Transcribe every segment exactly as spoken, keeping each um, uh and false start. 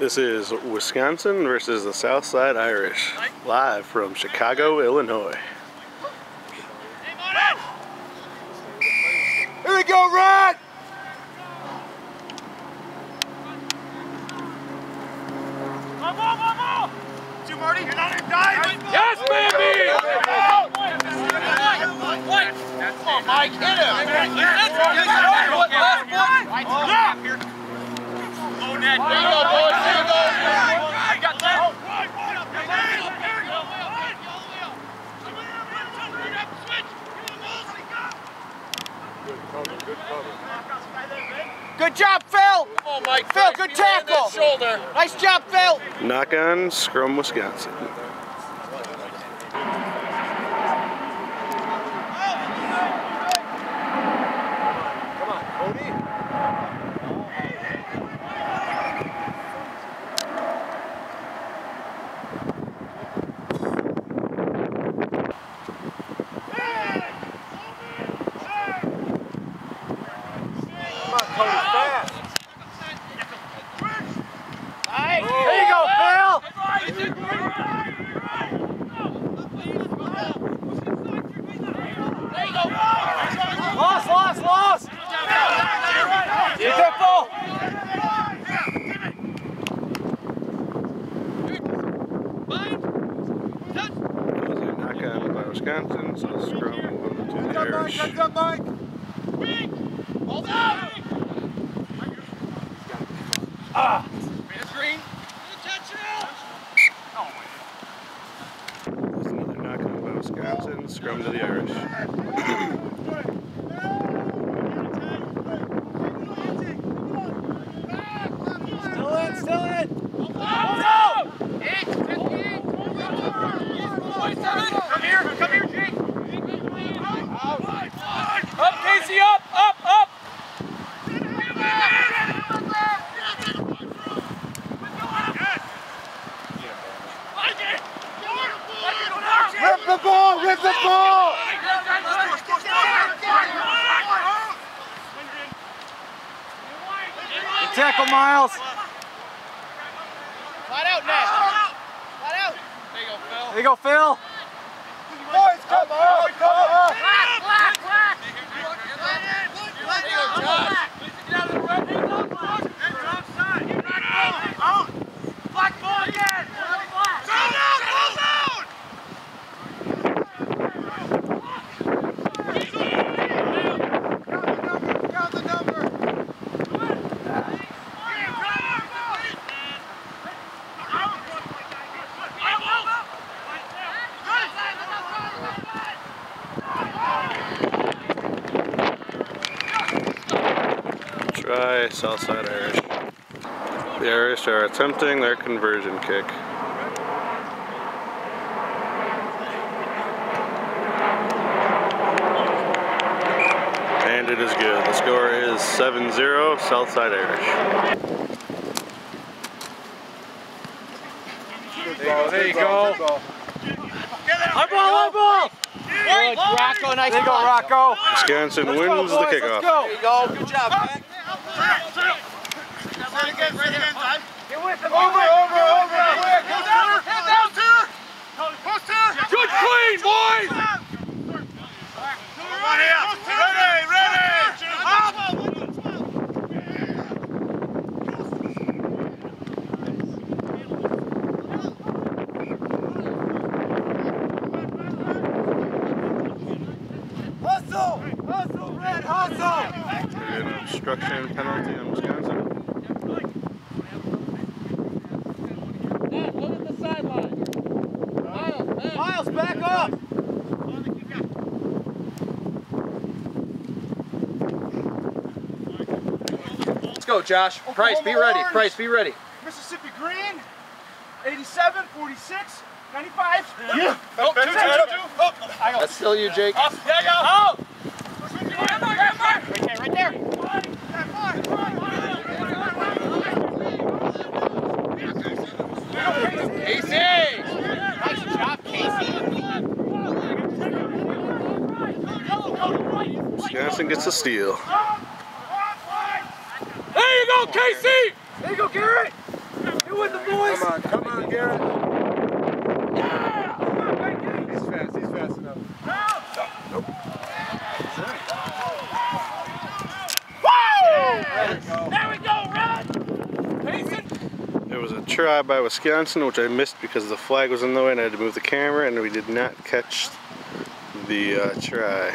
This is Wisconsin versus the Southside Irish, live from Chicago, Illinois. Here we go, Rod! Come on, come on! Two, Marty, you're not in time! Yes, baby! Come on, Mike, hit him! Oh, Ned, there you go, boys, there you go! You got that? Good cover, good cover. Good job, Phil! Oh, Mike, Phil, good tackle! Shoulder. Nice job, Phil! Knock on scrum, Wisconsin. Come on, Cody. Cody, fast. Nice. Oh. There you go, Phil! Lost, lost, lost! Be careful! That was a knock on by Wisconsin, so scrum one to the Irish. Good job, Mike. Hold on! Ah! Green. That's another knock on by Wisconsin, scrum to the Irish. Still in, still in! Come here, come here, Jake. Up, Casey, up, up, up! Rip the ball, rip the ball! Good tackle, Miles. Flat out, Ned. Flat out. There you go, Phil. There you go, Phil. Boys, come on, come on! Black, black, black. There you go, Josh. Get out of the red. He's on black. You're outside. You're not out. Black ball again. Black. Go down, go down. Count the number! Try Southside Irish. The Irish are attempting their conversion kick. And it is good. The score is seven zero, Southside Irish. There you go. High ball, high ball! Good, Rocco, nice. There you go, Rocco. Wisconsin Let's wins go, boys, the kickoff. Let's go. There you go. Good job, Mac. Get with him. Over, over, over, quick! Go down, head down, sir. Post here. Good clean, boys! Ready, ready. Up. Hustle! Hustle, Red, hustle! An obstruction penalty on Wisconsin. Look at the sideline. Miles, Miles, back up! Let's go, Josh. Price, be ready. Price, be ready. Mississippi Green, eighty-seven, forty-six, ninety-five. Yeah. Oh, two, two, two. That's still you, Jake. Up. Yeah, yeah. Oh. Right there, right there. Casey. Nice job, Casey. Wisconsin gets a steal. There you go, Casey! There you go, Garrett! with the boys. Come on, come on, Garrett. Yeah! He's fast, he's fast enough. Nope. Woo! There we go, Red! Payson! It was a try by Wisconsin, which I missed because the flag was in the way and I had to move the camera, and we did not catch the uh, try.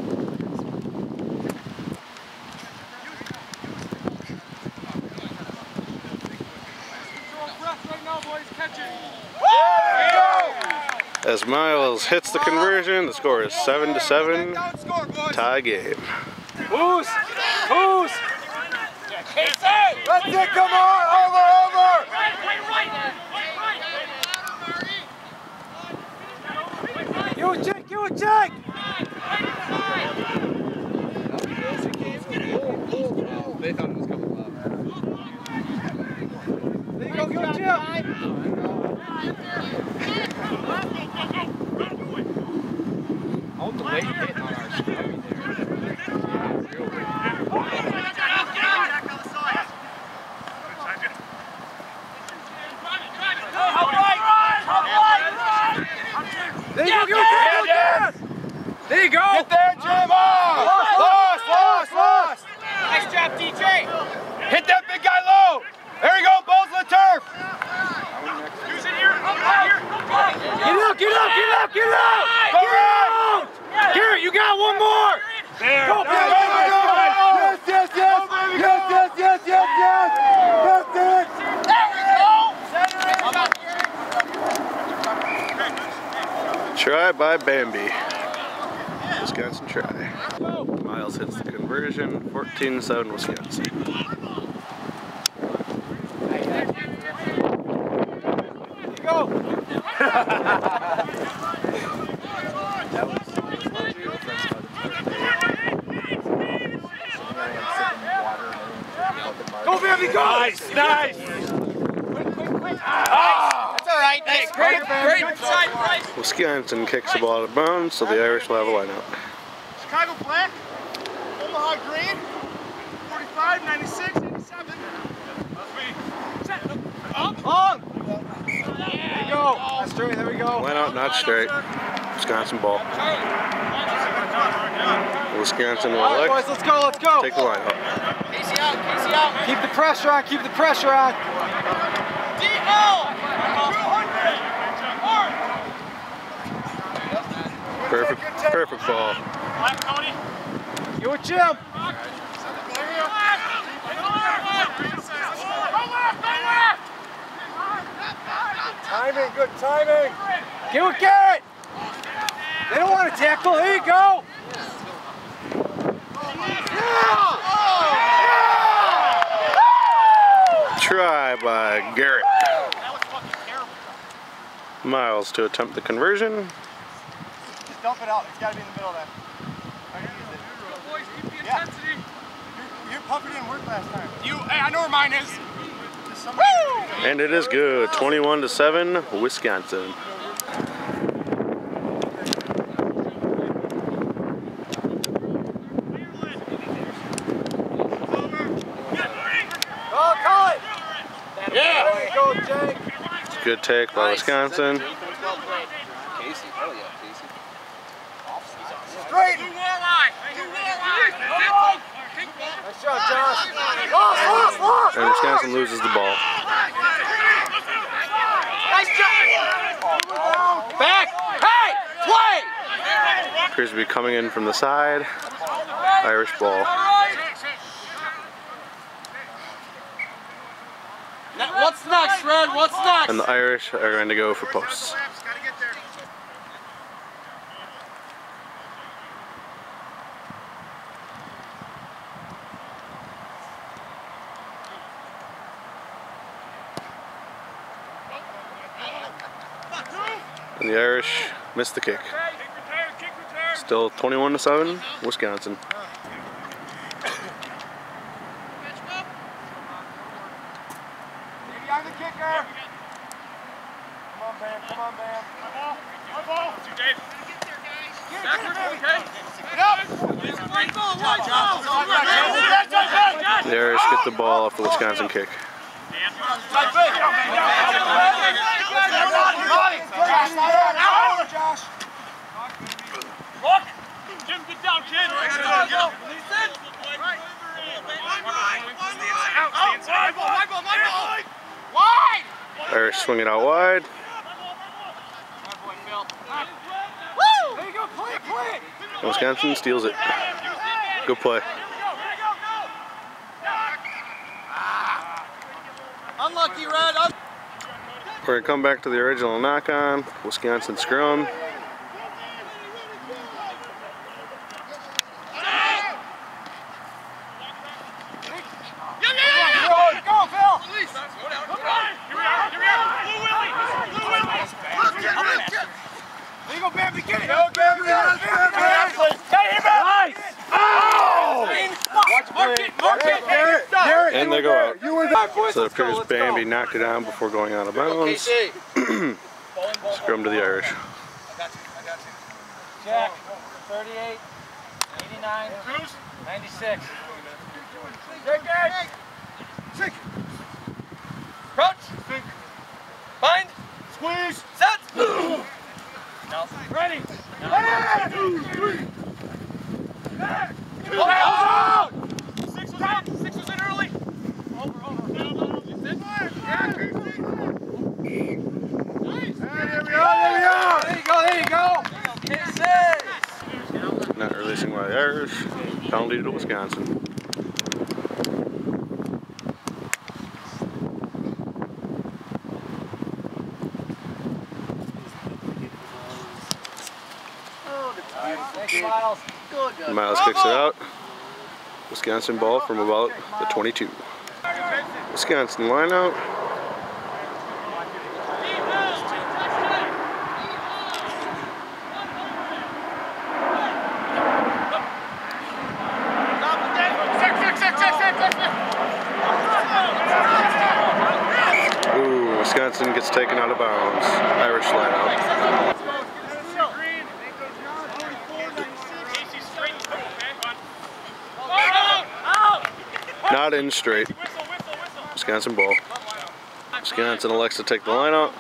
As Miles hits the conversion, the score is seven to seven. Tie game. Who's? Who's? That's it, come on, over, over! You a check, you a check! They thought it was coming loud. There you go, go, Jim! Oh, the late hit on our scrubby there. There you go, go, Jim! There you go! Get there, Jim! Oh! Lost, lost, lost! Nice job, D J! Hit that big guy low! There you go, balls to the turf! Use it here! Up here! Get out, get out, get out, get out! Go, Get out! Garrett, you got one more! There! Go, Go, Billy, go, go, go! Yes, yes, yes! Yes, yes, yes, yes, yes! That's it! There we go! Try by Bambi. Wisconsin try. Miles hits the conversion, fourteen to seven Wisconsin. Go! Go, Bambi, go! Nice, nice! That's all right. Nice. Great, great. Side, Bryce. Wisconsin kicks the ball out of bounds, so the Irish will have a lineout. Chicago black. Omaha green. forty-five, ninety-six, eighty-seven. Up. On! There you go. That's straight, there we go. Lineout not straight. Wisconsin ball. Wisconsin will All right, boys, elect, let's go, let's go. take the lineout. Casey out, Casey out. Keep the pressure on, keep the pressure on. D O. Perfect, perfect ball. You a Jim. Timing, good timing! Get with Garrett. They don't want to tackle. Here you go. Try by Garrett. Miles to attempt the conversion. Just dump it out. It's got to be in the middle then. Boys, keep the Yeah. intensity. Your puppy didn't work last time. You, hey, I know where mine is. And it is good, twenty-one to seven, Wisconsin. Oh, call it. Yeah. There you go, Jake. Good take by Wisconsin. Casey, hell yeah, Casey. Straight! Two walleye. Two walleye. Nice job, Josh. Lost, lost, lost. And Wisconsin loses the ball. Nice job. Back. Hey, play. Appears to be coming in from the side. Irish ball. What's next, Red? What's next? And the Irish are going to go for posts. And the Irish missed the kick. Still twenty-one to seven, Wisconsin. Behind the kicker! Come on, Bam, come on, Bam. My ball. Two, Dave. Backward, okay. The Irish get the ball off the Wisconsin kick. Look! Jim, get down, kid! Irish swinging out wide. Wisconsin steals it. Good play. Unlucky, Red. Un We're going to come back to the original knock-on. Wisconsin scrum. And they go out. So it appears Bambi knocked it on before going out of bounds. Scrum to the Irish. Jack, thirty-eight, eighty-nine, ninety-six. Crouch! Bind! Squeeze! Set! No. Ready! Oh! Six was in! Six was in early! Over, over. Nice! There we go, there we go! There you go, there you go. Not releasing by the Irish. Penalty to Wisconsin. Miles. Miles kicks it out. Wisconsin ball from about the twenty-two. Wisconsin line out. Ooh, Wisconsin gets taken out of bounds. Irish line out. Not in straight. Wisconsin ball. Wisconsin elects to take the line out.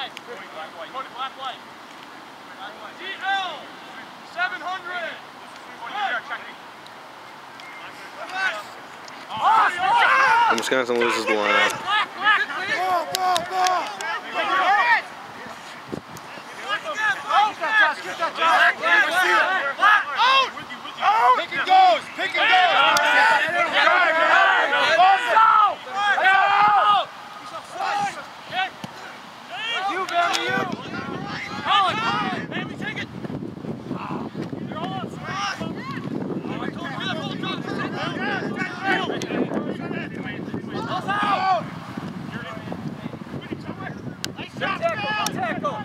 And Wisconsin loses the line out. Pick and goes! Pick and goes! You, baby, you! Colin! Baby, take it! You're all on spot! I told you that whole job! Ball's out! Nice job! Tackle! Tackle!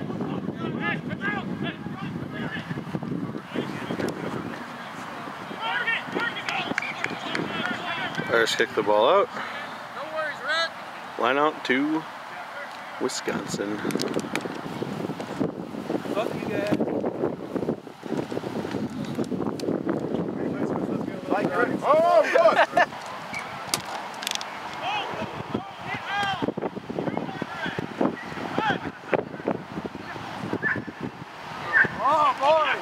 Irish kick the ball out. No worries, Red! Line out to Wisconsin. Fuck you guys. Oh, good! Oh, boy!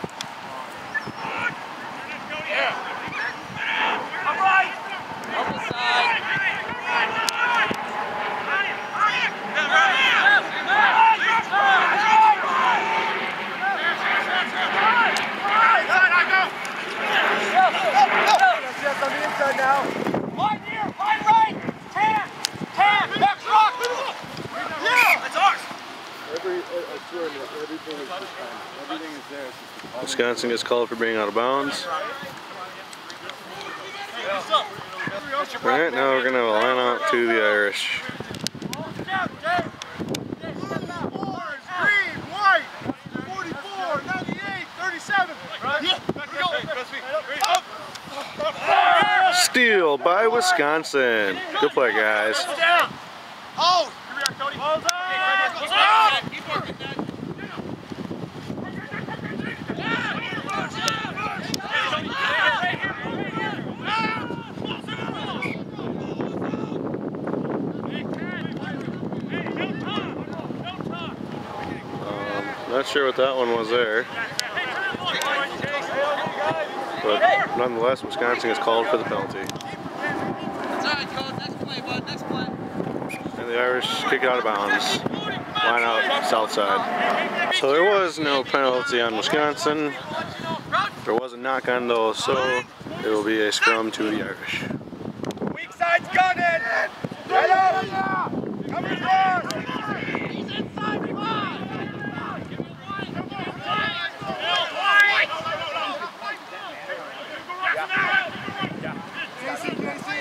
All right! On the side. On the inside now. Line here! Line right! Tan! Tan! Next rock! Yeah! That's ours! Every, I swear, everything is everything is there. It's just the Wisconsin gets called for being out of bounds. Alright, now we're going to line out to the Irish. green, white, forty-four, ninety-eight, thirty-seven. Steal by Wisconsin. Good play, guys. Oh! Here we are, Cody. Ball's out! Ball's out! Keep working, Dad. Hey, sure what that one was there. But nonetheless, Wisconsin is called for the penalty. That's all right, coach. Next play, bud. Next play. And the Irish kick it out of bounds. Line out south side. So there was no penalty on Wisconsin. There was a knock on though, so it will be a scrum to the Irish. Weak side's coming! Right up! Coming first! He's inside five. Casey, Casey!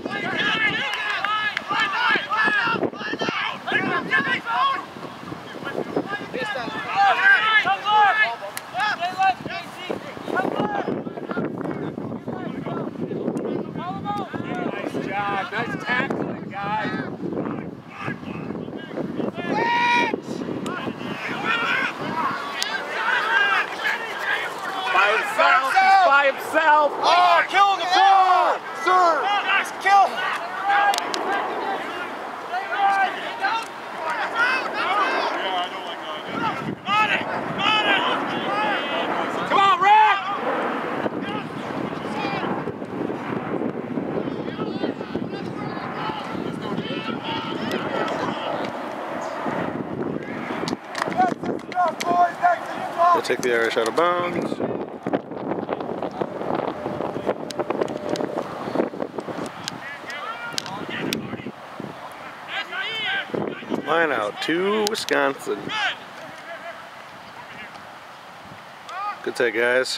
Nice tackling, guys. By himself. He's by himself. Oh, killing the ball! Sir! Nice kill! Come on, Rick! They'll take the Irish out of bounds. Line out to Wisconsin. Good take, guys.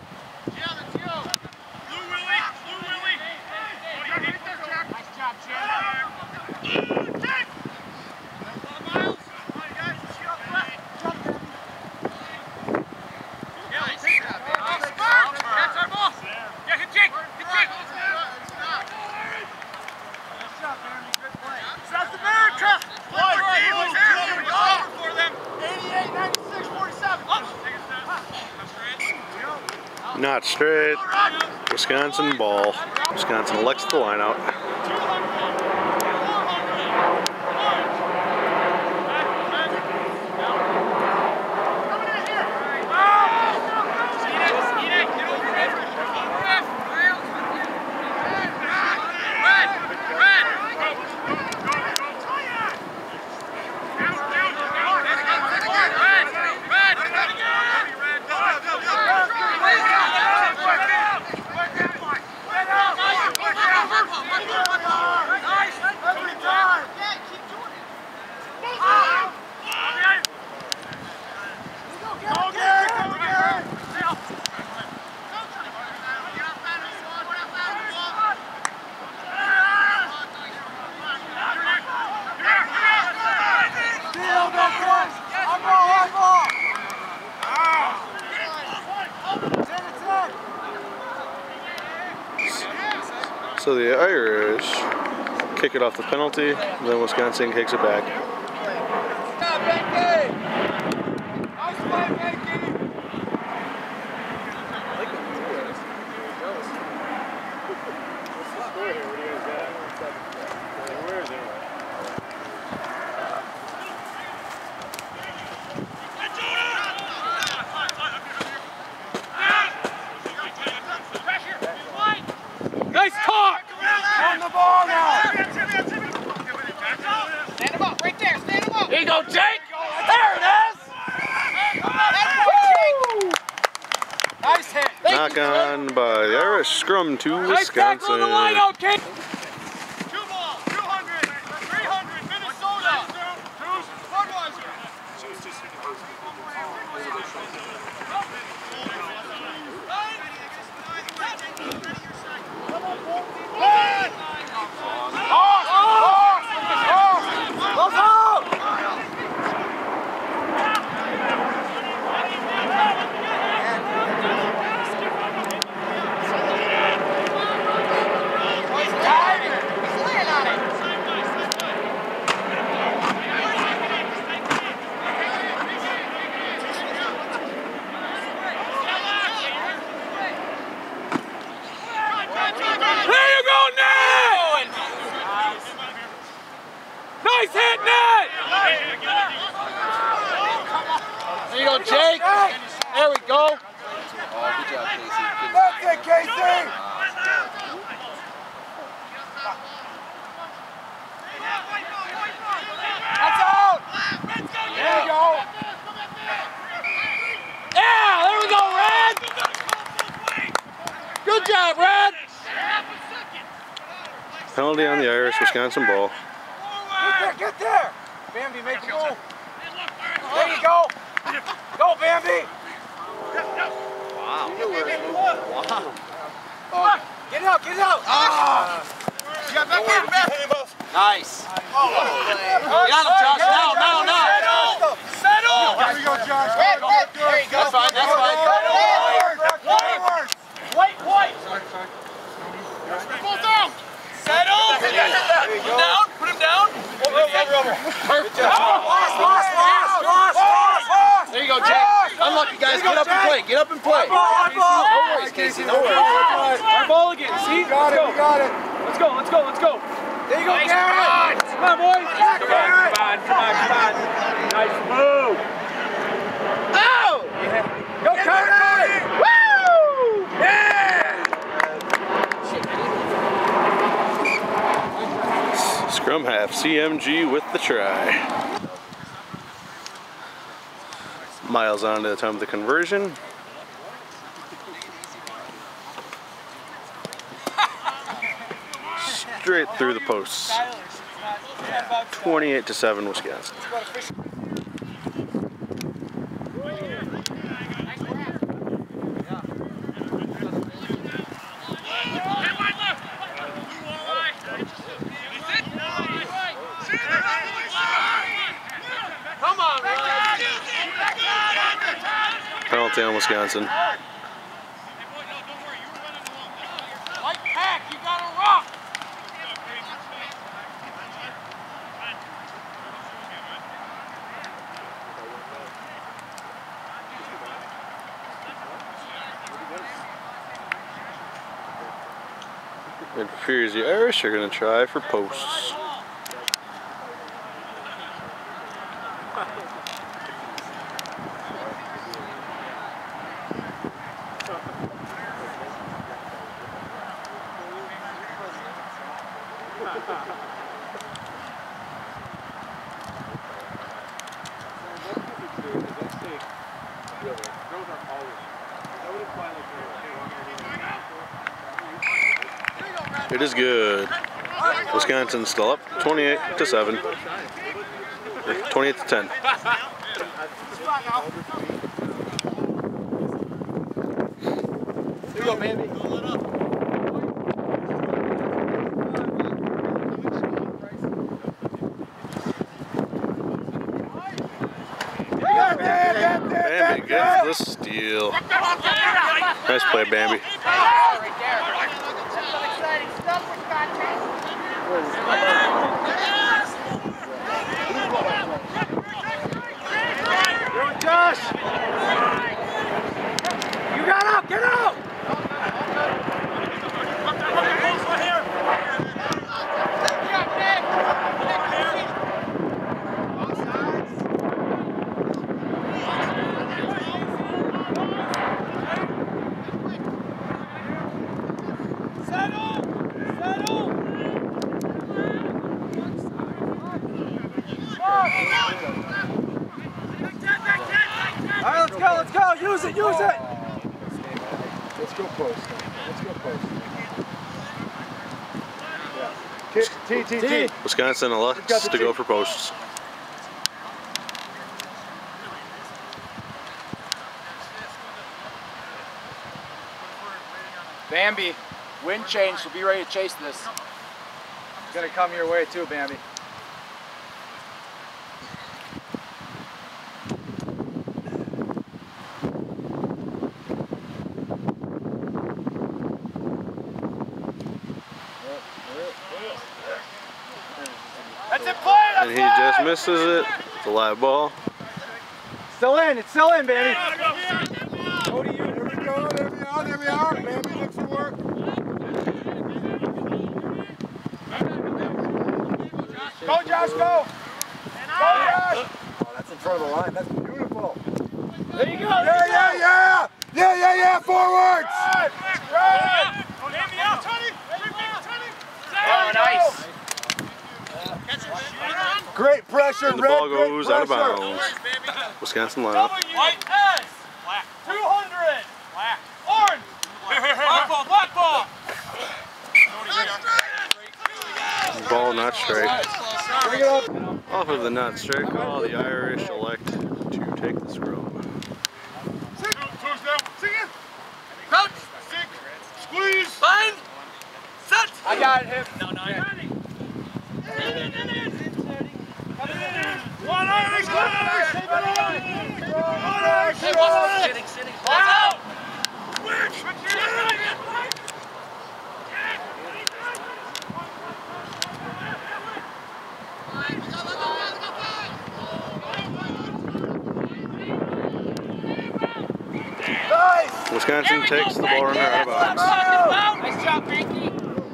South America! eighty-eight, ninety-six, forty-seven. Not straight. Wisconsin ball. Wisconsin elects the line out. So the Irish kick it off the penalty, then Wisconsin kicks it back. Nice talk! On the ball now! Stand him up, right there, stand him up! Here you go, Jake! There it is! Nice hit! Knock on by the Irish, scrum to Nice tackle on the line Wisconsin. out, Kate! Two ball, two hundred, three hundred, Minnesota! Budweiser! Nice hit, Ned! Hey, you go, Jake. There we go. Oh, good job, Casey. That's it, Casey. That's out. There we go. Yeah, there we go, Red. Good job, Red. Penalty on the Irish, Wisconsin ball. Get there, get there. Bambi, make a move. There you go. Go, Bambi. Wow. Wow. Oh, get it out, get it out. Ah. You got back here, back. Nice. Oh, get on him, Josh. Now, now, now. Settle. Settle. There we go, Josh. There you go. That's fine, that's fine. White, white. Pull down. Settle. Put him down. Put him down. Perfect. Lost, lost, lost, lost, lost. There you go, Jake. Unlucky, guys. Get up and play. Get up and play. Our ball, our ball. No worries, Casey. No worries. Our ball again. See? You got it, you got it. Let's go, let's go, let's go. There you go, Garrett. Come on, boys. Back, Come on, Garrett. come on, come on, come on. Nice move. Oh! Go, Cody! Woo! Yeah! Scrum half, C M G with the try. Miles on to attempt the conversion. Straight through the posts. twenty-eight to seven, Wisconsin. Penalty on Wisconsin. White pack, you got a rock. It appears the Irish are going to try for posts. It is good. Wisconsin still up, twenty-eight to seven, or twenty-eight to ten. Here you go, baby. Bambi gets the steal. Nice play, Bambi. Josh! You got out! Get out! All right, let's go, let's go. Use it, use it. Let's go post. Let's go post. Yeah. T, T, T. Wisconsin elects to go for posts. Bambi, wind change, so be ready to chase this. It's gonna come your way too, Bambi. That's it, play. And he just misses it. It's a live ball. Still in, it's still in, Bambi. Cody, you. There we go. There we are. There we are. Bambi looks for work. Go, Josh. Go. Go, Josh. Oh, that's in front of the line. That's beautiful. There you go. Yeah, yeah, yeah. Yeah, yeah, yeah. Forwards. Right. Right. Oh, nice. Great pressure, And the Red. ball Great goes out of pressure. bounds. Wisconsin lineup. two hundred. Orange. Black ball, black ball. Ball not straight. Bring it up. Off of the not straight call, the Irish elect to take the scrum. Crouch. Squeeze. Bind. Set. I got him. No, no. One Irish, one Irish. One Irish. Sitting, sitting. Ball out. Nice. Wisconsin takes the ball runner out of bounds. Nice job, Pinky.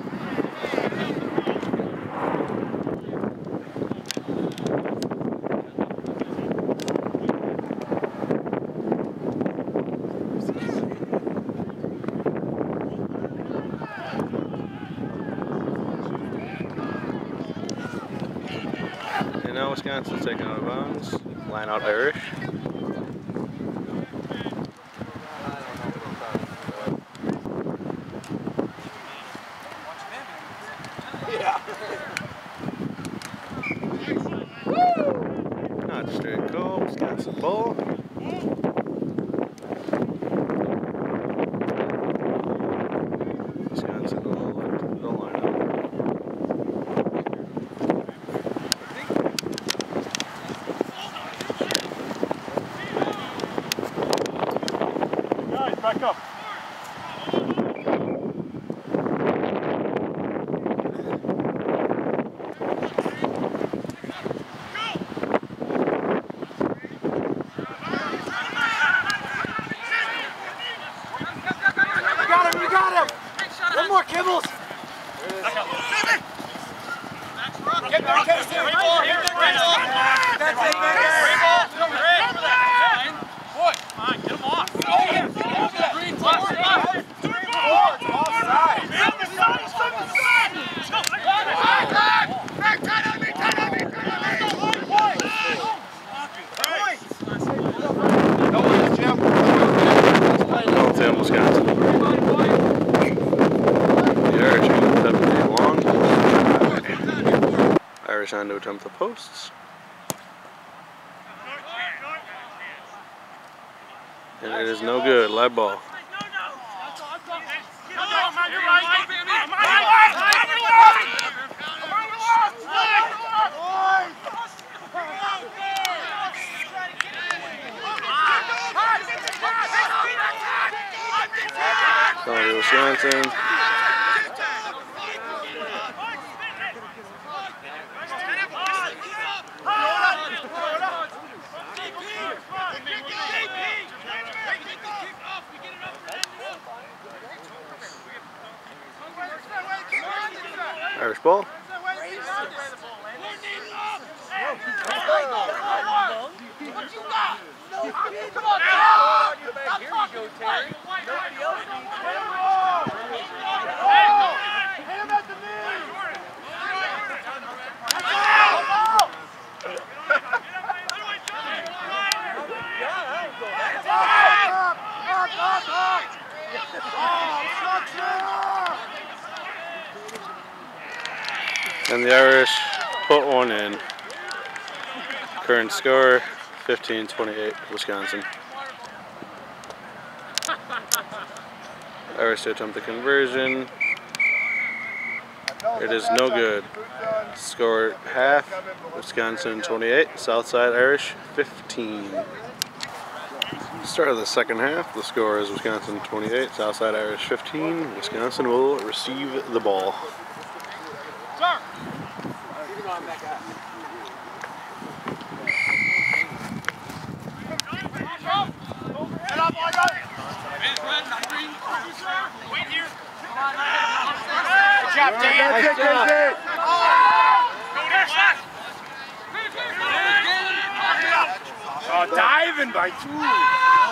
And now Wisconsin's taken out of bounds. Line out Irish. Not straight call, Wisconsin ball. Wisconsin will elect the lineup. Guys, back up. You got him, you got him! One more, Kibbles! Get back, get it, get it! That's it, Ball tail Wisconsin. The Irish attempt to be long. Irish on to attempt the posts. And it is no good. Live ball. Going to Wisconsin. Irish ball. And the Irish put one in. Current score fifteen twenty-eight Wisconsin. Irish to attempt the conversion. It is no good. Score half Wisconsin twenty-eight, Southside Irish fifteen. Start of the second half, the score is Wisconsin twenty-eight, Southside Irish fifteen. Wisconsin will receive the ball. Sir. Good job, Dan. Nice job. Oh, diving by two.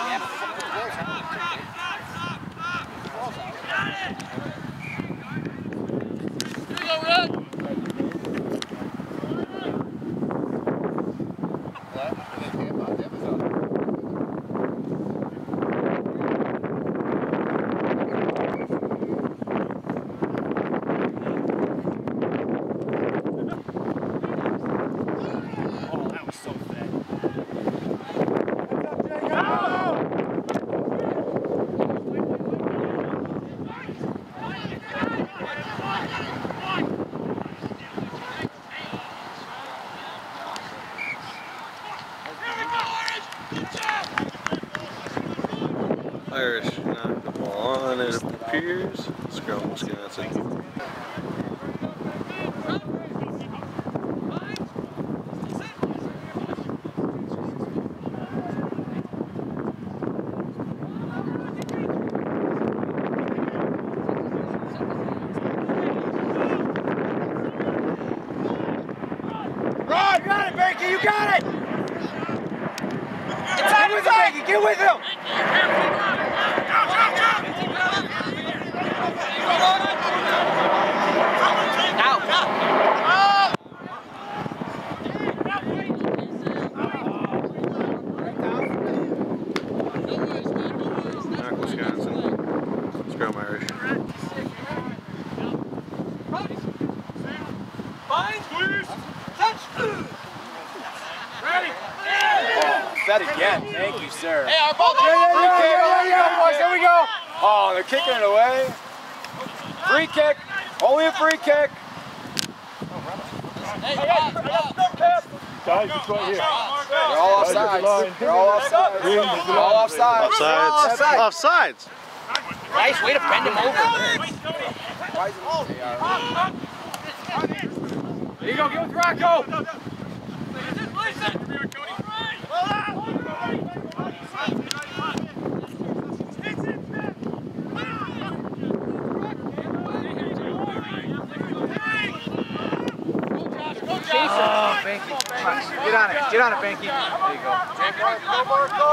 Warriors. Scrum, Wisconsin. Rod, you got it, Banky, you got it! Get with him, Banky, get with him! Knock, Wisconsin. Scrum, Irish. Set again, thank you, sir. Hey, our ball. Yeah, yeah, yeah, yeah, yeah, yeah, boys, there we go. Oh, they're kicking it away. Free kick, only a free kick. Hey, Bob, Bob. Guys, it's right here. They're all offsides. They're all offsides. They're all offsides. Offsides. Offsides. Nice way to bend him over. There you go, get with Rocco. Oh, Banky. Get on it. Get on it, Banky. There you go.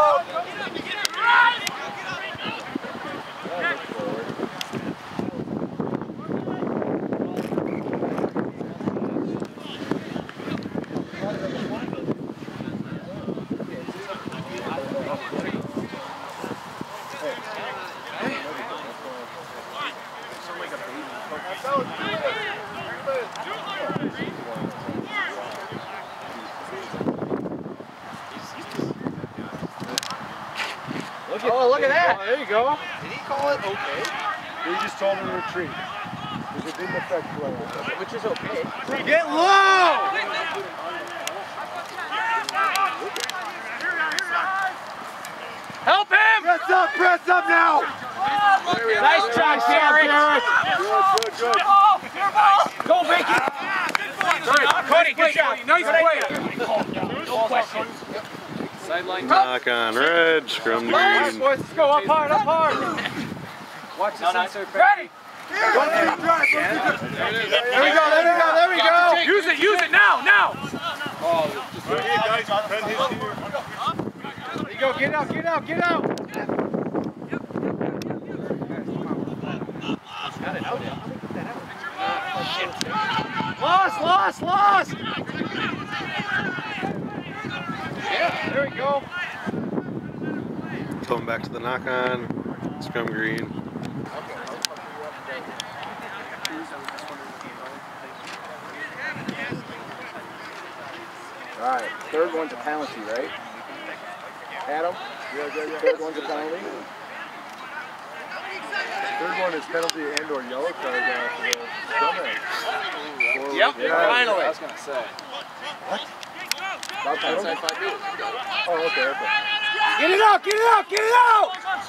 Look at, oh, look at that. There you go. Did he call it okay? They just told him to retreat. Because it didn't affect play. Which is okay. Get low! Help him! Press up, press up now! Nice job, Derek. Good, good, good. Go, Banky. Cody, good job. Nice play. No question. Sideline. Knock on red. Scrum, green. Boys, let's go up hard, up hard. Watch this insert, Ready? There we go, there we go, there we go. Use it, use it now, now. Right here, guys. Bend his here. There you go, get out, get out, get out. Lost, lost, lost. Yeah, there we go. Coming back to the knock on. Scrum, green. All right, third one's a penalty, right? Adam? Yeah, yeah, yeah. Third one's a penalty? Third one is penalty and or yellow card uh, for the scrum. Yep, Yeah. finally. I was gonna say. Not penalty? Oh, okay, okay. Get it out, get it out, get it out.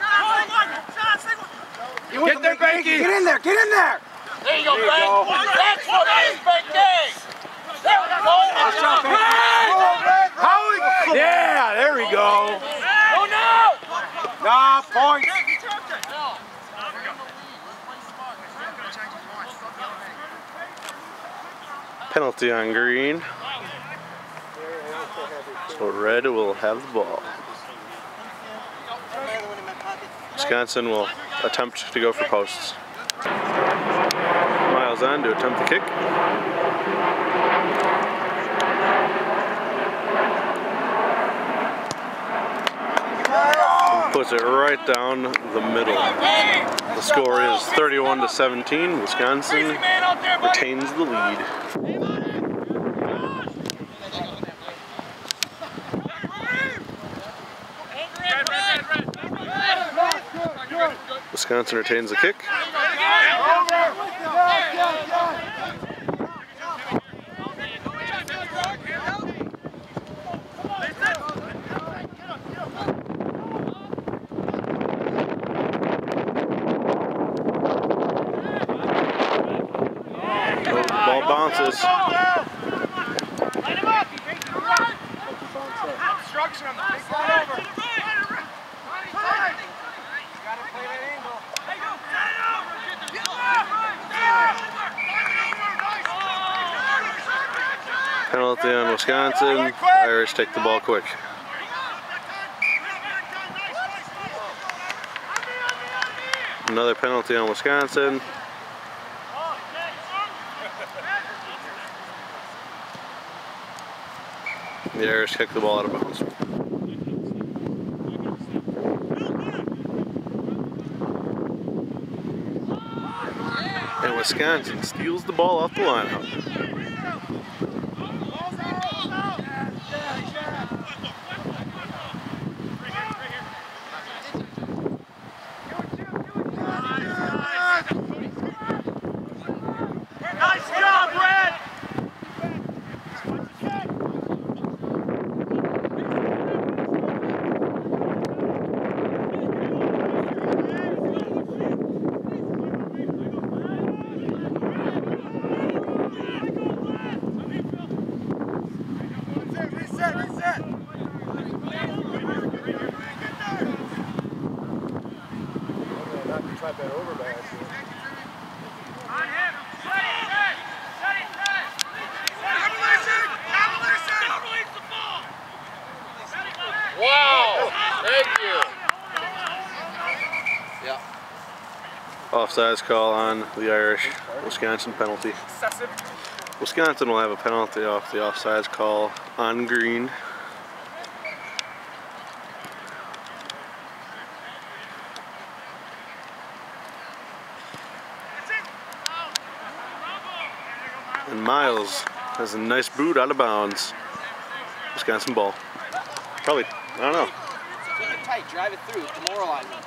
Get there, Banky. Get in there, get in there. There you go, Frank. That's what it is, Banky. There we go. How? Yeah, there we go. Oh, no. Nah, point. Penalty on green. So red will have the ball. Wisconsin will attempt to go for posts. Miles on to attempt the kick. Puts it right down the middle. The score is thirty-one to seventeen. Wisconsin retains the lead. Wisconsin retains the kick. Ball bounces. Obstruction on the big one over. Penalty on Wisconsin. Irish take the ball quick. Another penalty on Wisconsin. The Irish kick the ball out of bounds. And Wisconsin steals the ball off the lineout. Nice job, Brad! Reset, reset! Not to try that over by accident. On him! Set it, set! Set it, set! Evolution! Evolution! Don't release the ball! Set it, set! Wow! Thank you. Yeah. Offsides call on the Irish. Wisconsin penalty. Excessive. Wisconsin will have a penalty off the offsides call on green. And Miles has a nice boot out of bounds. Wisconsin ball. Probably, I don't know. Keep it tight, drive it through, demoralize them.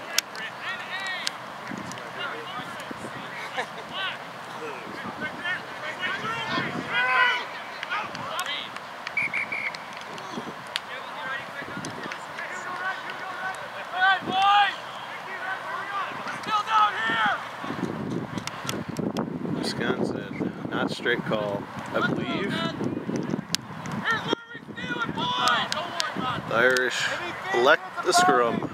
Wisconsin, not straight call, I believe. The Irish elect the scrum.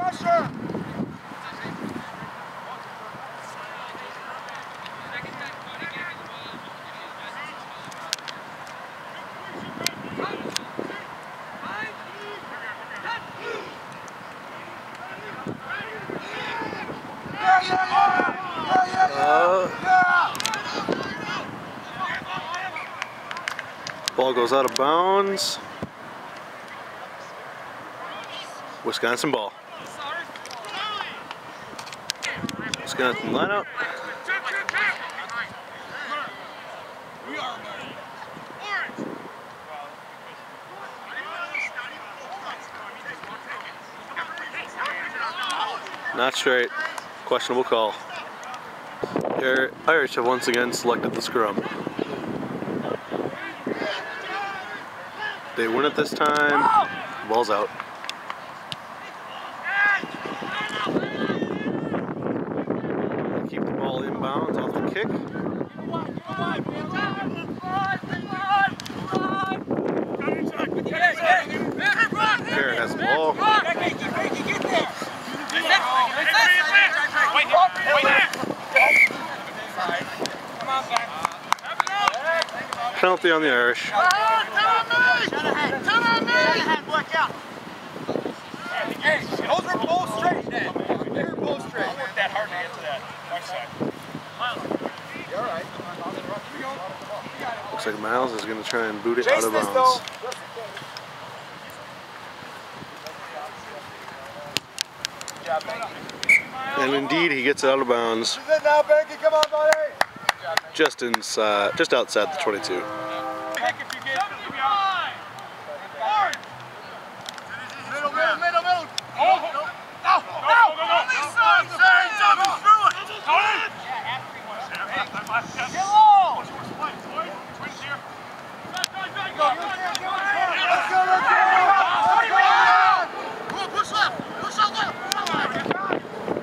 Uh, ball goes out of bounds. Wisconsin ball. Wisconsin line out. Not straight. Questionable call. The Irish have once again selected the scrum. They win it this time. Ball's out. Keep the ball inbounds off the kick. Garrett has the ball. Penalty on the Irish. Those are both straight, Ned. They're both straight. Don't work that hard to get to that right side. You're all right. Looks like Miles is going to try and boot it Chase out of this, bounds. though. Good job, Banky. And indeed, he gets it out of bounds. Good now, Banky. Come on, buddy. Just inside, just outside the twenty-two. Middle, middle, middle, middle. Oh, no, no, no, no, no,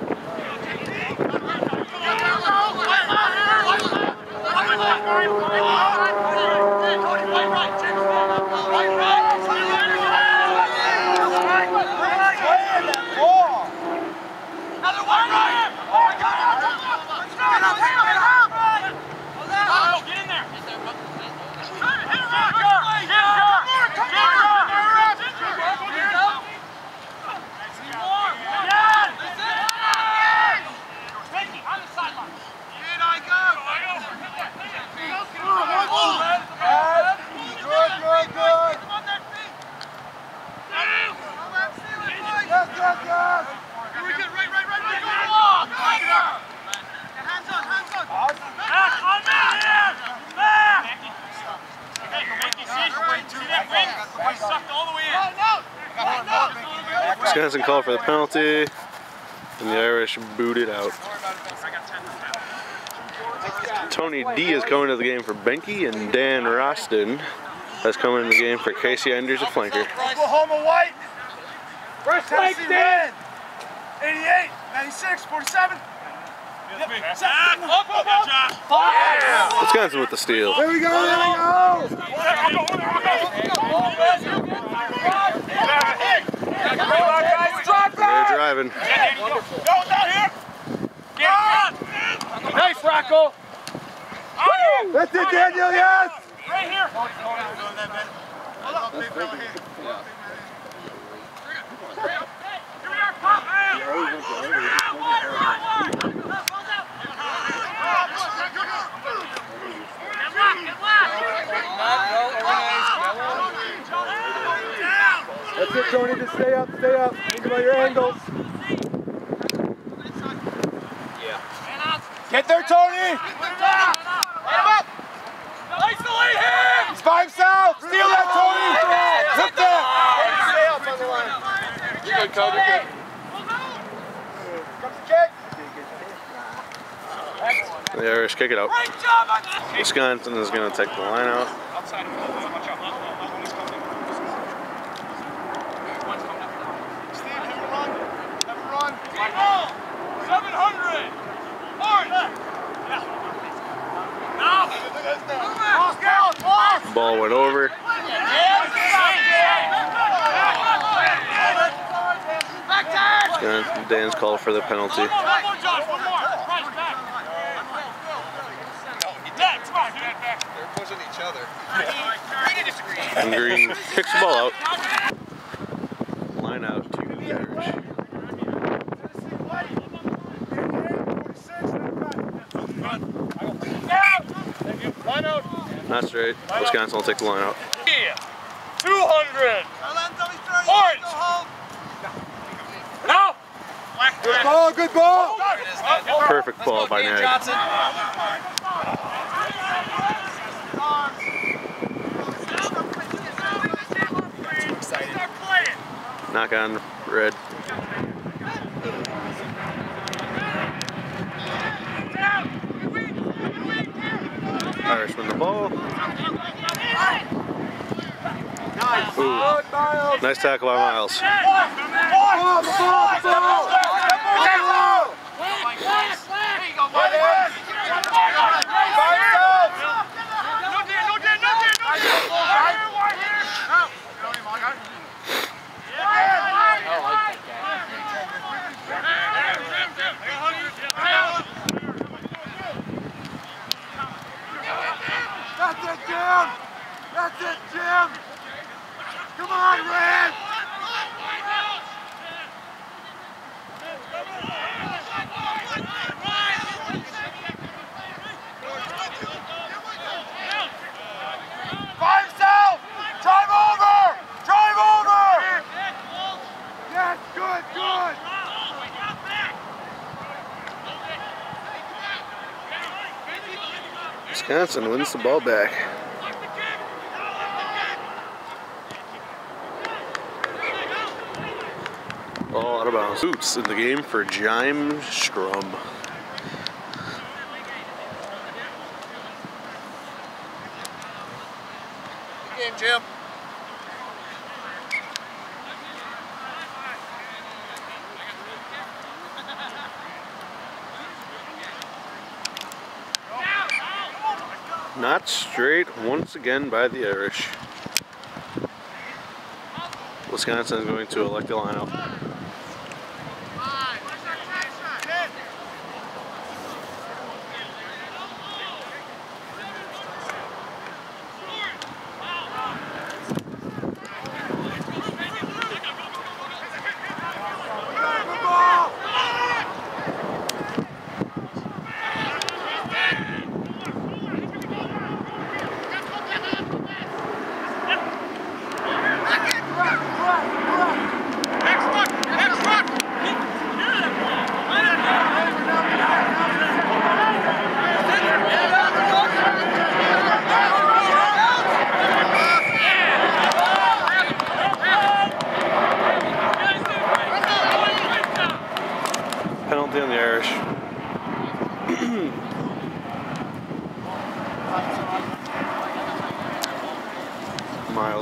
no, no, Wisconsin called for the penalty, and the Irish booed it out. Tony D is coming to the game for Benke, and Dan Roston has come into the game for Casey Enders at flanker. Oklahoma White. First Tennessee Red. eighty-eight, ninety-six, forty-seven. Wisconsin with the steal. There we go, there we go. They're driving. Nice, Rocco. That's it, Daniel, yes. Right here. That's it, Tony. Just stay up, stay up. Think about your angles. Yeah. Get there, Tony. He's by himself. Steal that, Tony. Hit that. Stay up on the line. You're good, Cody. You're good. Comes the kick. The Irish kick it out. Wisconsin is going to take the line out. seven hundred! Ball went over. Dan's call for the penalty. They're pushing each other. And Green kicks the ball out. Line out to the Irish. Not straight. Wisconsin will take the line out. two hundred! Orange! No! Good ball, good ball! Perfect ball by Nag. Knock on red. Irish win the ball. Ooh. Nice tackle by Miles. That's it, Jim! That's it, Jim! Come on, Red! Five south! Drive over! Drive over! Yes, good, good! Wisconsin wins the ball back. Ball out of bounds. Boots in the game for Jaime Strum. Good game, Jim. Not straight once again by the Irish. Wisconsin is going to elect a lineup.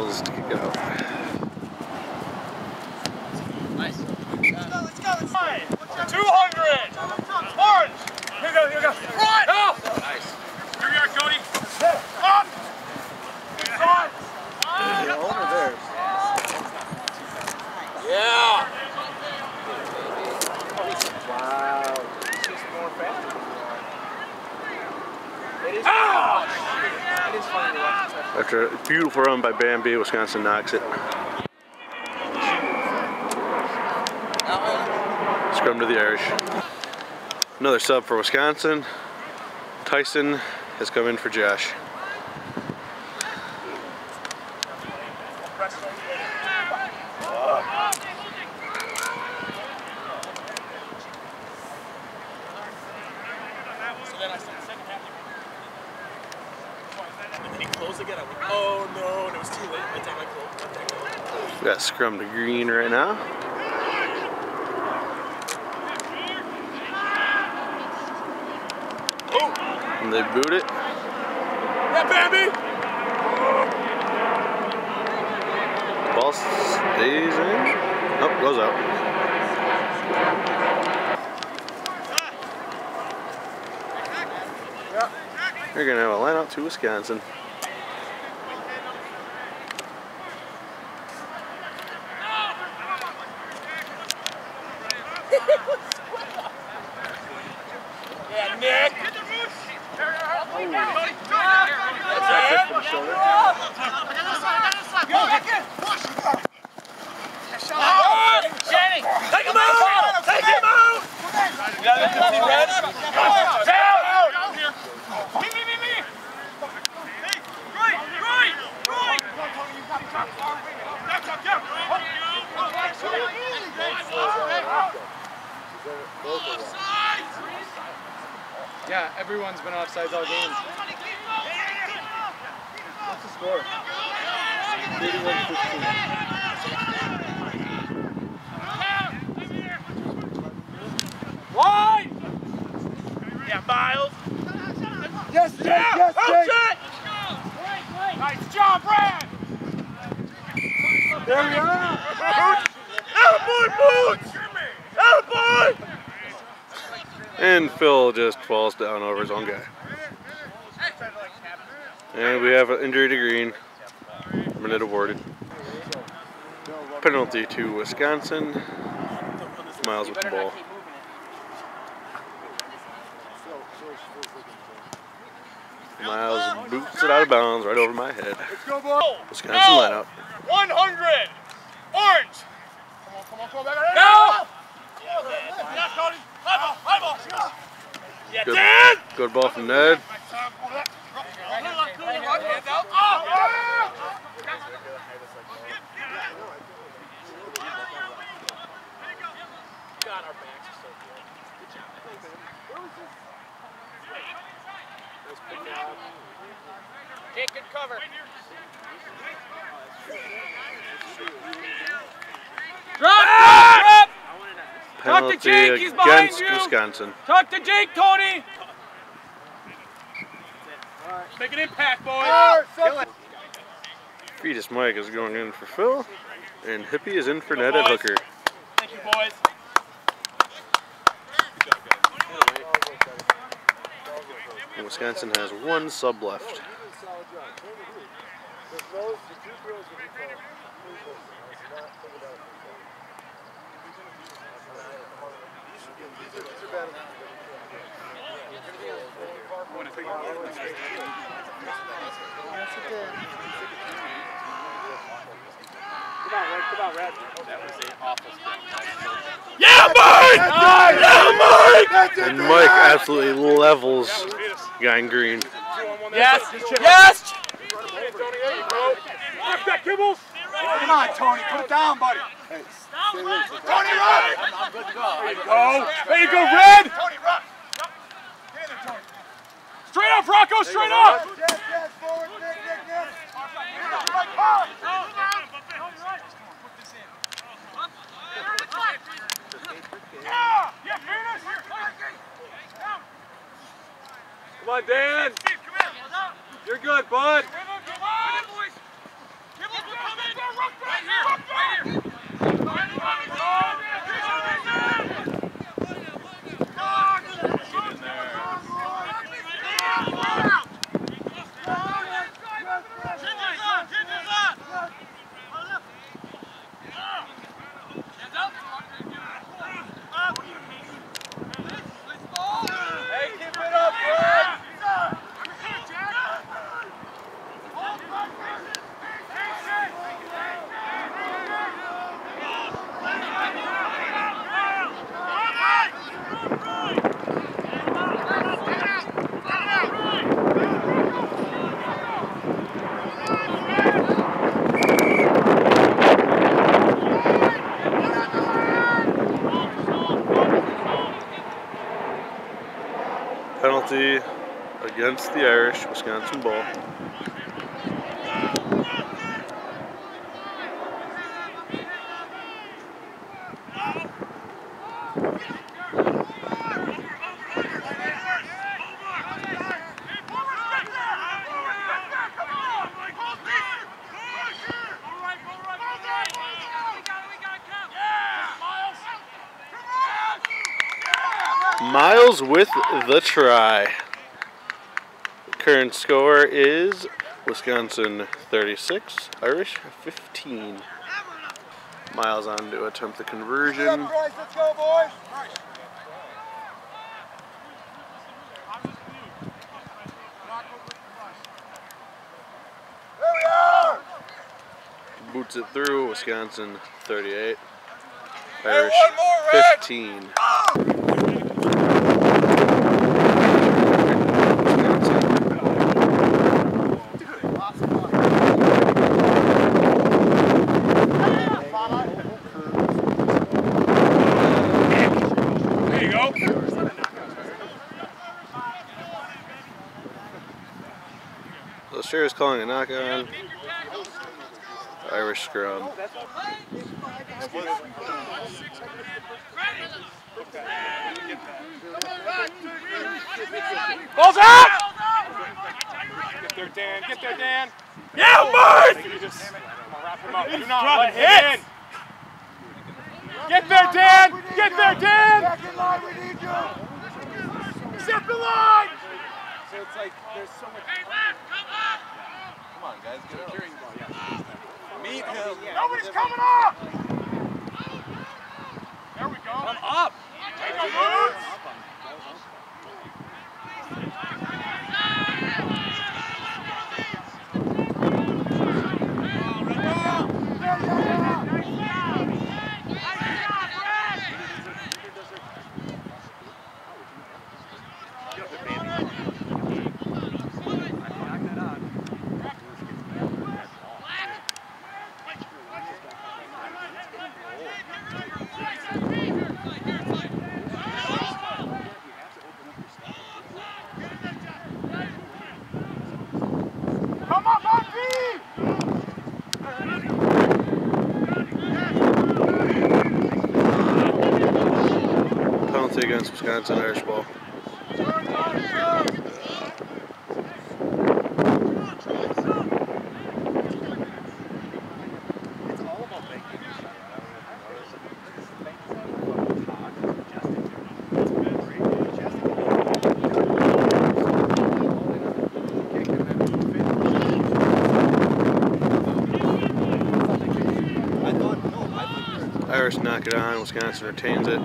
Miles to kick it out. Nice. Let's go, let's go, let's go. two hundred! Orange! Here we go, here we go. Front! Go! Nice. Here we are, Cody. Up! Front! Yeah, over there. Yeah! Wow. It's just more faster than you are. It is Ah! fun. It is fun to watch. After a beautiful run by Bambi, Wisconsin knocks it. Scrum to the Irish. Another sub for Wisconsin. Tyson has come in for Josh. Oh no, and it was too late by the time I closed. We got scrum to green right now. And they boot it. Yeah, Bambi! Ball stays in. Oh, goes out. You're gonna have a line out to Wisconsin. Yeah, Nick! Channing! Take him out! Take him out! You got it, red? Down! Me, me, me, me! Right, right, right! Yeah, everyone's been offsides all game. What's the score? thirty-one fifteen. Wide! Yeah, Miles. Yes, Jake! Yeah, Yes, oh, Jake! shit! Nice job, Brad! There we are! Attaboy, Boots! Attaboy! And Phil just falls down over his own guy. And we have an injury to green. Minute awarded. Penalty to Wisconsin. Miles with the ball. Miles boots it out of bounds right over my head. Wisconsin line out. one hundred! Orange! Come on, come on, come on, back on. Go! Yeah, Cody. High ball, high ball. Yeah, Good, Dan! good ball from Ned. God, our backs are so good. Good job. Take good cover. Drop, drop, drop! Penalty to Jake, he's behind against you. Wisconsin. Talk to Jake, Tony! Make an impact, boys! Fetus Mike is going in for Phil. And Hippie is in for Ned at hooker. Thank you, boys. And Wisconsin has one sub left. Yeah, Mike! Yeah, Mike! And Mike absolutely levels guy in green. Yes! Yes! Kibbles! Come on, Tony, put it down, buddy. Hey, Tony, run! I'm good to go. There you go. There you go, Red! Tony, run! Straight up, Rocco, straight up! yes, yes, forward, Nick, Nick, Nick. Yeah! Yeah, finish! Come on, Dan. You're good, bud. Come on, boys! Penalty against the Irish, Wisconsin ball. Miles with the try. The current score is Wisconsin thirty-six, Irish fifteen. Miles on to attempt the conversion. Let's go, boys. There we are. Boots it through, Wisconsin thirty-eight, Hey, Irish one more, Red. fifteen. There you go. The sheriff's calling a knock on. Irish scrum. Balls out! Get there, Dan. Get there, Dan. Yeah, Mark! You just wrap him up. Do not let him in. Get there, Dan! Get there, Dan! Back in line, we need you. Set the line! So it's like there's so much. Hey, left, come up! Come on, guys, get up. Carrying the ball, yeah. Meet him. Nobody's coming up! There we go. Come up! Take a move! Come up on feet! Penalty against Wisconsin, Irish ball. Irish knock it on, Wisconsin retains it.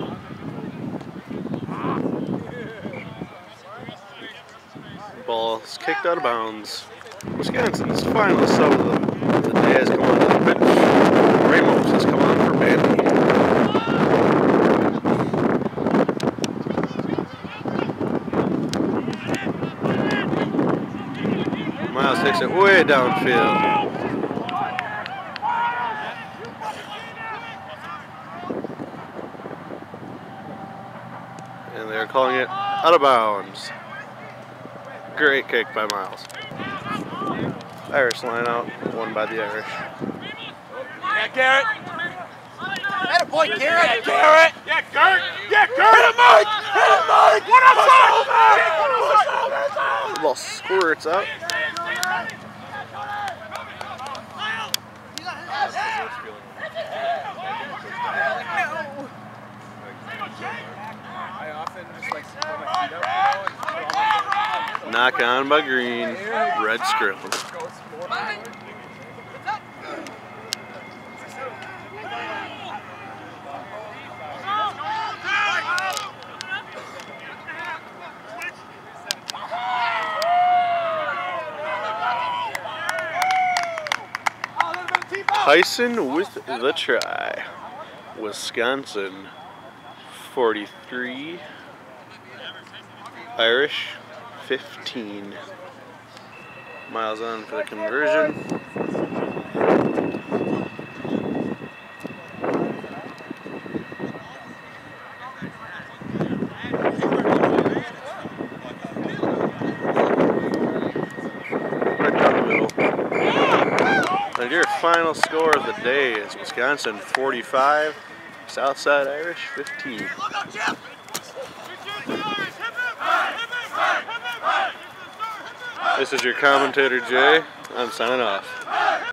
Ball is kicked out of bounds. Wisconsin's final sub of the, the day has come on to the pitch. Ramos has come on for Bandy. Miles takes it way downfield. And they're calling it out of bounds. Great kick by Miles. Irish line out, won by the Irish. Yeah, Garrett. That a boy, Garrett. Yeah, Garrett. Yeah, Gert. Yeah, Gert. Hit him, Mike. Hit him, Mike. One outside. The ball squirts out. Knock on by Green, red scrum. Tyson with the try. Wisconsin forty-three, Irish fifteen. Miles on for the conversion. Right down the middle. And your final score of the day is Wisconsin forty-five, Southside Irish fifteen. This is your commentator, Jay. I'm signing off.